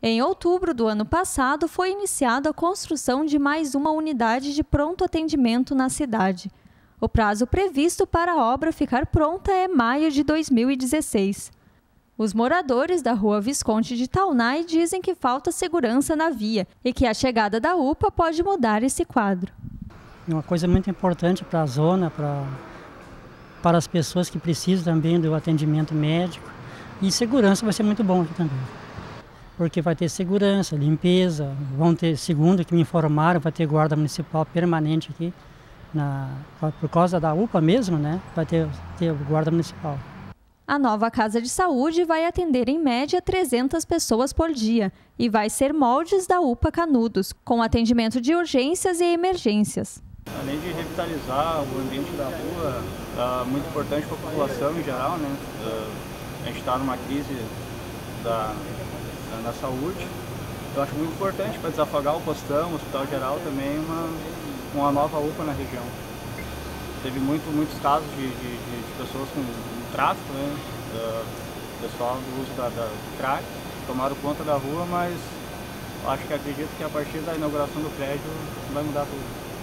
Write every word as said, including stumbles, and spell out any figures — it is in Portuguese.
Em outubro do ano passado, foi iniciada a construção de mais uma unidade de pronto atendimento na cidade. O prazo previsto para a obra ficar pronta é maio de dois mil e dezesseis. Os moradores da Rua Visconde de Taunay dizem que falta segurança na via e que a chegada da U P A pode mudar esse quadro. Uma coisa muito importante para a zona, para, para as pessoas que precisam também do atendimento médico. E segurança vai ser muito bom aqui também. Porque vai ter segurança, limpeza, vão ter, segundo o que me informaram, vai ter guarda municipal permanente aqui, na, por causa da U P A mesmo, né? Vai ter, ter guarda municipal. A nova Casa de Saúde vai atender em média trezentas pessoas por dia e vai ser moldes da U P A Canudos, com atendimento de urgências e emergências. Além de revitalizar o ambiente da rua, é muito importante para a população em geral, né? A gente está numa crise da na saúde. Eu acho muito importante para desafogar o postão, o hospital geral também, uma, uma nova U P A na região. Teve muito, muitos casos de, de, de pessoas com tráfico, né? Uh, pessoal do uso da, da crack, tomaram conta da rua, mas acho que acredito que a partir da inauguração do prédio vai mudar tudo.